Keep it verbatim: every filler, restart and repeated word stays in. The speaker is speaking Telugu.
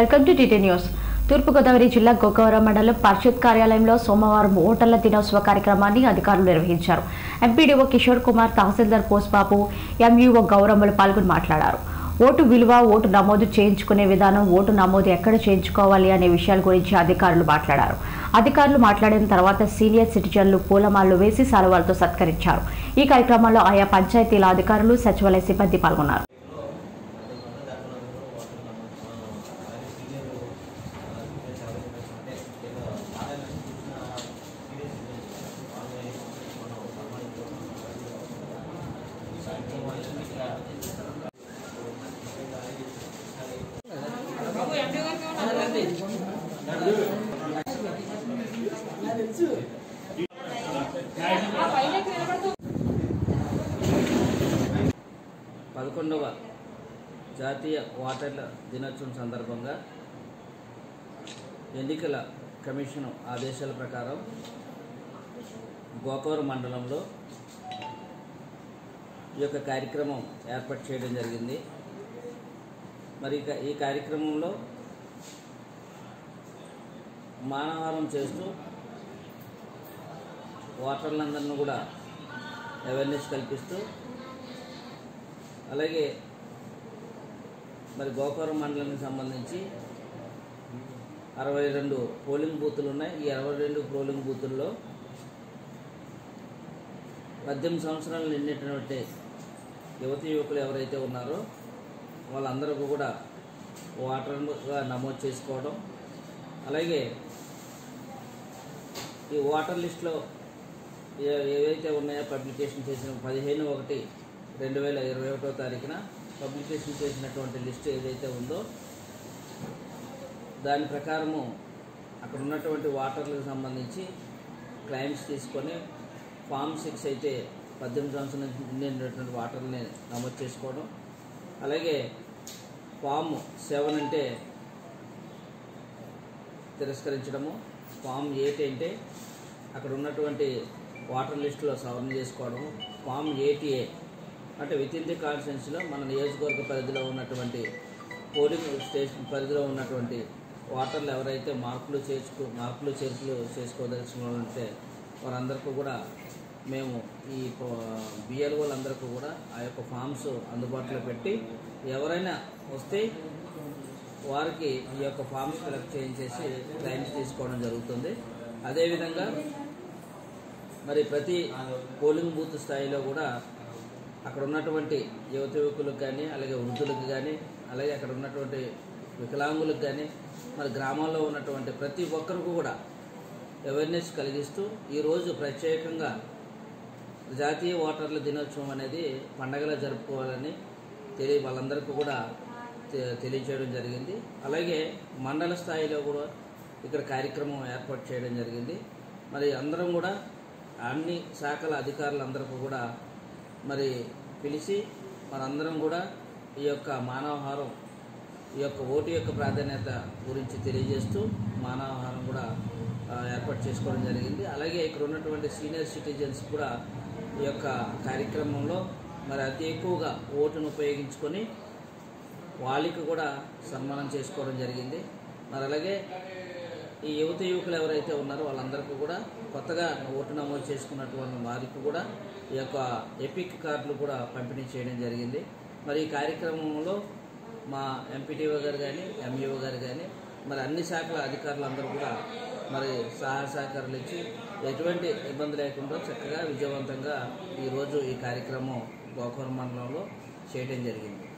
Welcome to TT news. Turpu Godavari జిల్లా గోకవరం మండలం పరిషత్ కార్యాలయంలో సోమవారం ఓటర్ల దినోత్సవ కార్యక్రమాన్ని అధికారులు నిర్వహించారు. ఎంపీడీఓ కిషోర్ కుమార్, తహసీల్దార్ పోస్బాబు, ఎంఈఓ గౌరమ్మలు పాల్గొని మాట్లాడారు. ఓటు విలువ, ఓటు నమోదు చేయించుకునే విధానం, ఓటు నమోదు ఎక్కడ చేయించుకోవాలి అనే విషయాల గురించి అధికారులు మాట్లాడారు. అధికారులు మాట్లాడిన తర్వాత సీనియర్ సిటిజన్లు పూలమాలలు వేసి శాలువాలతో సత్కరించారు. ఈ కార్యక్రమంలో ఆయా పంచాయతీల అధికారులు, సచివాలయ సిబ్బంది పాల్గొన్నారు. పదకొండవ జాతీయ ఓటర్ల దినోత్సవం సందర్భంగా ఎన్నికల కమిషన్ ఆదేశాల ప్రకారం గోకవరం మండలంలో ఈ యొక్క కార్యక్రమం ఏర్పాటు చేయడం జరిగింది. మరి ఈ కార్యక్రమంలో మానవహారం చేస్తూ ఓటర్లందరినీ కూడా అవేర్నెస్ కల్పిస్తూ, అలాగే మరి గోకవరం మండలానికి సంబంధించి అరవై రెండు పోలింగ్ బూతులు ఉన్నాయి. ఈ అరవై రెండు పోలింగ్ బూతుల్లో పద్దెనిమిది సంవత్సరాలు నిండినటువంటి యువతి యువకులు ఎవరైతే ఉన్నారో వాళ్ళందరూ కూడా ఓటర్గా నమోదు చేసుకోవడం, అలాగే ఈ ఓటర్ లిస్టులో ఏవైతే ఉన్నాయో పబ్లికేషన్ చేసిన పదిహేను ఒకటి రెండు వేల ఇరవై ఒకటో తారీఖున పబ్లికేషన్ చేసినటువంటి లిస్టు ఏదైతే ఉందో దాని ప్రకారము అక్కడ ఉన్నటువంటి ఓటర్లకు సంబంధించి క్లైమ్స్ తీసుకొని ఫామ్ సిక్స్ అయితే పద్దెనిమిది సంవత్సరాల నుంచి నిండినటువంటి ఓటర్లని నమోదు చేసుకోవడం, అలాగే ఫామ్ సెవెన్ అంటే తిరస్కరించడము, ఫామ్ ఎయిట్ అంటే అక్కడ ఉన్నటువంటి ఓటర్ లిస్టులో సవరణ చేసుకోవడము, ఫామ్ ఎయిట్ ఏ అంటే విత్ ఇన్ ది కాన్స్టిట్యున్సీలో మన నియోజకవర్గ పరిధిలో ఉన్నటువంటి పోలింగ్ స్టేషన్ పరిధిలో ఉన్నటువంటి ఓటర్లు ఎవరైతే మార్పులు చేర్చుకు మార్పులు చేర్పులు చేసుకోదలుచుకుంటే వారందరికీ కూడా మేము ఈ బిఎల్ఓలందరికీ కూడా ఆ యొక్క ఫామ్స్ అందుబాటులో పెట్టి ఎవరైనా వస్తే వారికి ఈ యొక్క ఫామ్స్ కలెక్ట్ చేయించేసి క్లైమ్స్ తీసుకోవడం జరుగుతుంది. అదేవిధంగా మరి ప్రతి పోలింగ్ బూత్ స్థాయిలో కూడా అక్కడ ఉన్నటువంటి యువత యువకులకు కానీ, అలాగే వృద్ధులకు కానీ, అలాగే అక్కడ ఉన్నటువంటి వికలాంగులకు కానీ, మరి గ్రామాల్లో ఉన్నటువంటి ప్రతి ఒక్కరికి కూడా అవేర్నెస్ కలిగిస్తూ ఈరోజు ప్రత్యేకంగా జాతీయ ఓటర్ల దినోత్సవం అనేది పండగలా జరుపుకోవాలని తెలియ వాళ్ళందరికీ కూడా తెలియచేయడం జరిగింది. అలాగే మండల స్థాయిలో కూడా ఇక్కడ కార్యక్రమం ఏర్పాటు చేయడం జరిగింది. మరి అందరం కూడా అన్ని శాఖల అధికారులందరికీ కూడా మరి పిలిచి మనందరం కూడా ఈ యొక్క మానవహారం, ఈ యొక్క ఓటు యొక్క ప్రాధాన్యత గురించి తెలియజేస్తూ మానవహారం కూడా ఏర్పాటు చేసుకోవడం జరిగింది. అలాగే ఇక్కడ ఉన్నటువంటి సీనియర్ సిటిజన్స్ కూడా ఈ యొక్క కార్యక్రమంలో మరి అతి ఎక్కువగా ఓటును ఉపయోగించుకొని వాళ్ళకి కూడా సన్మానం చేసుకోవడం జరిగింది. మరి అలాగే ఈ యువత యువకులు ఎవరైతే ఉన్నారో వాళ్ళందరికీ కూడా కొత్తగా ఓటు నమోదు చేసుకున్నటువంటి వారికి కూడా ఈ యొక్క ఎపిక్ కార్డులు కూడా పంపిణీ చేయడం జరిగింది. మరి ఈ కార్యక్రమంలో మా ఎంపీటీఓ గారు కానీ, ఎంఈఓ గారు కానీ, మరి అన్ని శాఖల అధికారులందరూ కూడా మరి సహాయ సహకారాలు ఇచ్చి ఎటువంటి ఇబ్బంది లేకుండా చక్కగా విజయవంతంగా ఈరోజు ఈ కార్యక్రమం గోకవరం మండలంలో చేయడం జరిగింది.